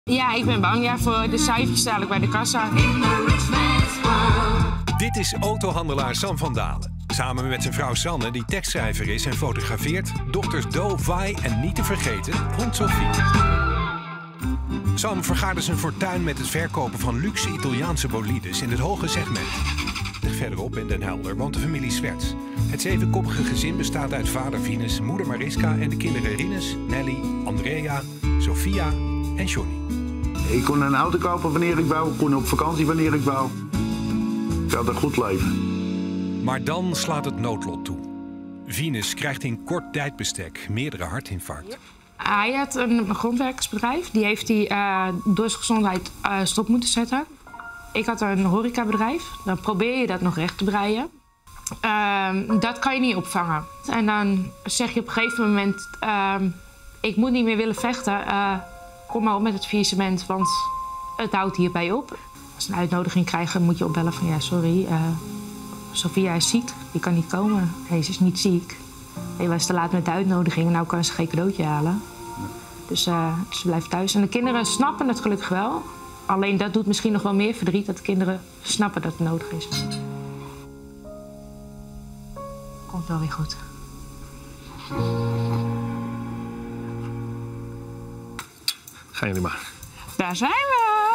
Ja, ik ben bang voor de cijfers dadelijk bij de kassa. Dit is autohandelaar Sam van Dalen. Samen met zijn vrouw Sanne, die tekstschrijver is en fotografeert, dochters Do, Vai en niet te vergeten, hond Sophie. Sam vergaarde zijn fortuin met het verkopen van luxe Italiaanse bolides in het hoge segment. Verderop in Den Helder woont de familie Swerts. Het 7-koppige gezin bestaat uit vader Vinus, moeder Mariska en de kinderen Rinus, Nelly, Andrea, Sophia en Johnny. Ik kon een auto kopen wanneer ik wou, kon op vakantie wanneer ik wou. Ik had een goed leven. Maar dan slaat het noodlot toe. Vinus krijgt in kort tijdbestek meerdere hartinfarcten. Hij had een grondwerkersbedrijf. Die heeft hij door zijn gezondheid stop moeten zetten. Ik had een horecabedrijf. Dan probeer je dat nog recht te breien. Dat kan je niet opvangen. En dan zeg je op een gegeven moment... ik moet niet meer willen vechten. Kom maar op met het faillissement, want het houdt hierbij op. Als ze een uitnodiging krijgen, moet je opbellen van... ja, sorry, Sophia is ziek. Die kan niet komen. Nee, ze is niet ziek. Hij was te laat met de uitnodiging. Nou kan ze geen cadeautje halen. Dus ze blijft thuis. En de kinderen snappen het gelukkig wel. Alleen dat doet misschien nog wel meer verdriet. Dat de kinderen snappen dat het nodig is. Komt wel weer goed. Gaan jullie maar. Daar zijn we.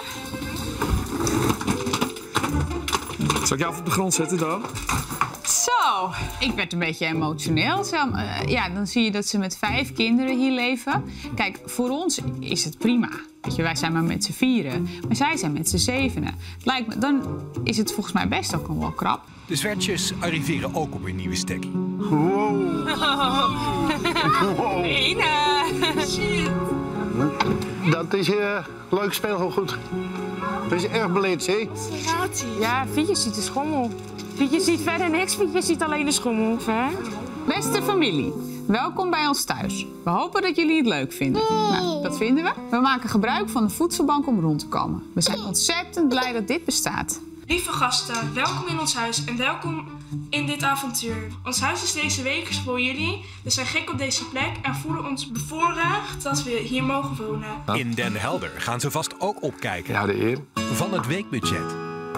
Zal ik jou op de grond zetten dan? Zo, ik werd een beetje emotioneel. Ja, dan zie je dat ze met 5 kinderen hier leven. Kijk, voor ons is het prima. Weet je, wij zijn maar met z'n 4. Maar zij zijn met z'n 7. Lijkt me, dan is het volgens mij best ook nog wel krap. De Zwertjes arriveren ook op een nieuwe stekkie. Wow. Wow. Ina. Shit. Dat is leuk speelgoed. Dat is erg beleid, hè? Ja, Fietje ziet de schommel. Fietje ziet verder niks, Fietje ziet alleen de schommel. Hè? Beste familie, welkom bij ons thuis. We hopen dat jullie het leuk vinden. Nou, dat vinden we. We maken gebruik van de voedselbank om rond te komen. We zijn ontzettend blij dat dit bestaat. Lieve gasten, welkom in ons huis en welkom in dit avontuur. Ons huis is deze week voor jullie. We zijn gek op deze plek en voelen ons bevoorrecht dat we hier mogen wonen. In Den Helder gaan ze vast ook opkijken. Ja, de eer. Van het weekbudget.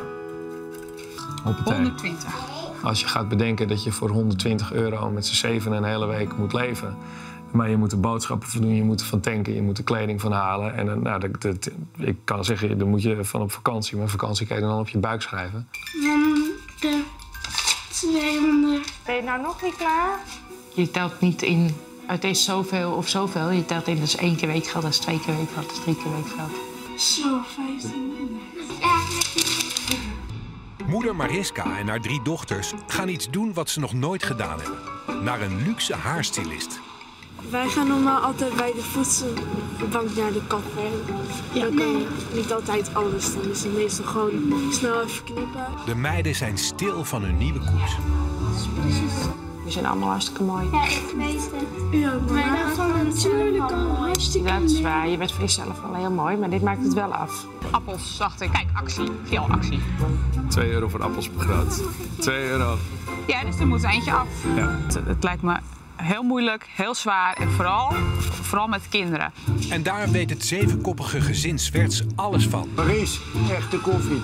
120. Als je gaat bedenken dat je voor €120 met z'n 7 een hele week moet leven. Maar je moet de boodschappen voor doen, je moet ervan tanken, je moet de kleding van halen. En nou, ik kan zeggen, dan moet je van op vakantie, maar vakantie kan je dan op je buik schrijven. De 200. Ben je nou nog niet klaar? Je telt niet in, het is zoveel of zoveel. Je telt in, dat is 1 keer weekgeld, dat is 2 keer weekgeld, dat is 3 keer weekgeld. Zo, 15. Moeder Mariska en haar 3 dochters gaan iets doen wat ze nog nooit gedaan hebben. Naar een luxe haarstylist. Wij gaan normaal altijd bij de voedselbank naar de kapper. Ja. Dan kan je niet altijd alles doen. Dus meestal gewoon snel even knippen. De meiden zijn stil van hun nieuwe koets. Die zijn allemaal hartstikke mooi. Ja, ik weet het. Ja, maar dat vond ik natuurlijk al hartstikke Dat is waar, je bent voor jezelf wel heel mooi, maar dit maakt het wel af. Appels, dacht ik. Kijk, actie. Veel actie. €2 voor appels begroot. €2. Ja, dus er moet eentje af. Ja. Het lijkt me heel moeilijk, heel zwaar en vooral met kinderen. En daar weet het 7-koppige gezin Swerts alles van. Maries, echte koffie.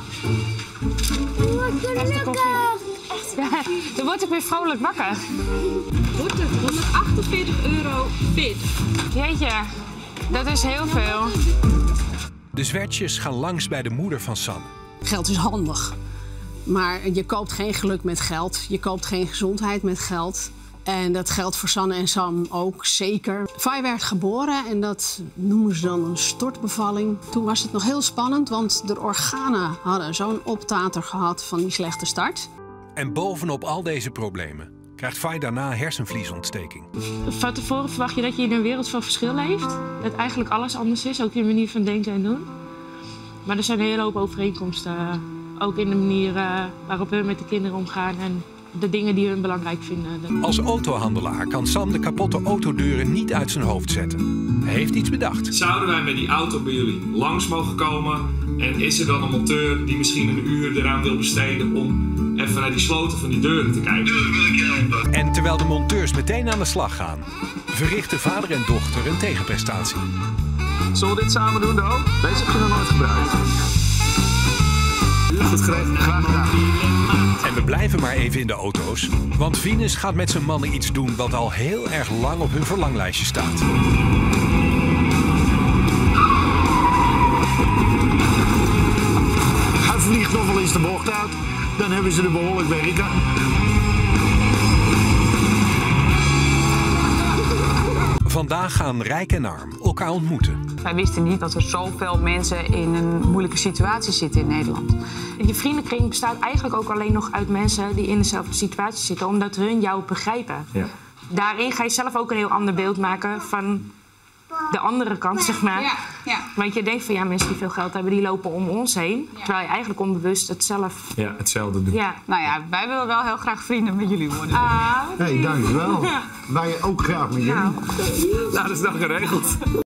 Echte koffie. Ja, dan word ik weer vrolijk wakker. Wordt het €148 Jeetje, dat is heel veel. De Zwertjes gaan langs bij de moeder van Sanne. Geld is handig. Maar je koopt geen geluk met geld. Je koopt geen gezondheid met geld. En dat geldt voor Sanne en Sam ook zeker. Vai werd geboren en dat noemen ze dan een stortbevalling. Toen was het nog heel spannend, want de organen hadden zo'n optater gehad van die slechte start. En bovenop al deze problemen krijgt Vai daarna hersenvliesontsteking. Van tevoren verwacht je dat je in een wereld van verschil leeft. Dat eigenlijk alles anders is, ook in de manier van denken en doen. Maar er zijn een hele hoop overeenkomsten. Ook in de manier waarop we met de kinderen omgaan en de dingen die hun belangrijk vinden. Als autohandelaar kan Sam de kapotte autodeuren niet uit zijn hoofd zetten. Hij heeft iets bedacht. Zouden wij met die auto bij jullie langs mogen komen? En is er dan een monteur die misschien een uur eraan wil besteden om even naar die sloten van die deuren te kijken? En terwijl de monteurs meteen aan de slag gaan, verrichten vader en dochter een tegenprestatie. Zullen we dit samen doen, Do? Deze heb je nog nooit gebruikt. Goed geregeld, graag gedaan. En we blijven maar even in de auto's. Want Venus gaat met zijn mannen iets doen wat al heel erg lang op hun verlanglijstje staat. Hij vliegt nog wel eens de bocht uit. Dan hebben ze er behoorlijk werken. Vandaag gaan rijk en arm elkaar ontmoeten. Wij wisten niet dat er zoveel mensen in een moeilijke situatie zitten in Nederland. Je vriendenkring bestaat eigenlijk ook alleen nog uit mensen die in dezelfde situatie zitten, omdat hun jou begrijpen. Ja. Daarin ga je zelf ook een heel ander beeld maken van de andere kant, zeg maar. Ja, ja. Want je denkt van ja, mensen die veel geld hebben, die lopen om ons heen. Ja. Terwijl je eigenlijk onbewust het zelf... Ja, hetzelfde doen. Ja. Nou ja, wij willen wel heel graag vrienden met jullie worden. Hé, dankjewel. Wij ook graag met jullie. Nou, dat is dan geregeld.